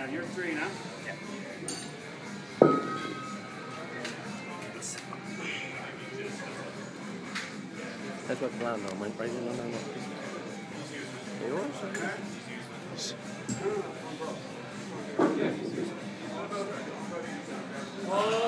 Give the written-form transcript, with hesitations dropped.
you're 3 now. Yeah. That's what plan though, right? No. Yours?